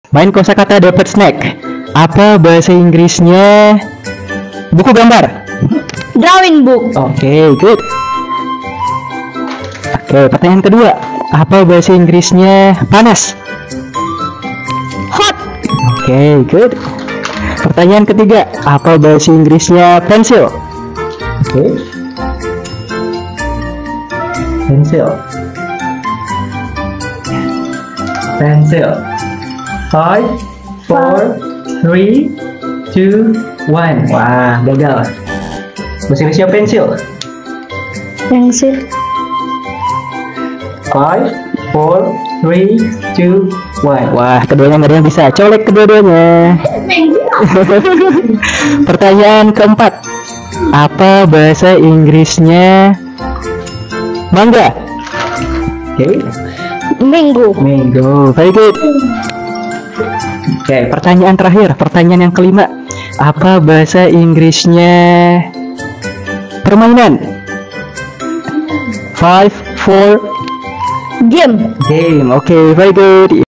Main kosakata dapat snack. Apa bahasa Inggrisnya buku gambar? Drawing book. Oke, good. Oke, pertanyaan kedua. Apa bahasa Inggrisnya panas? Hot. Oke, good. Pertanyaan ketiga. Apa bahasa Inggrisnya pensil? Oke. Pensil. Pensil. 5, 4, 3, 2, 1. Wah, gagal. Bahasa Inggrisnya pensil. Pensil. 5, 4, 3, 2, 1. Wah, keduanya nggak ada yang bisa. Colek kedua-duanya. Pertanyaan keempat. Apa bahasa Inggrisnya mangga? Oke. Minggu. Mango. Very good. Oke, pertanyaan terakhir. Pertanyaan yang kelima. Apa bahasa Inggrisnya permainan? 5, 4. Game. Game. Oke, very good.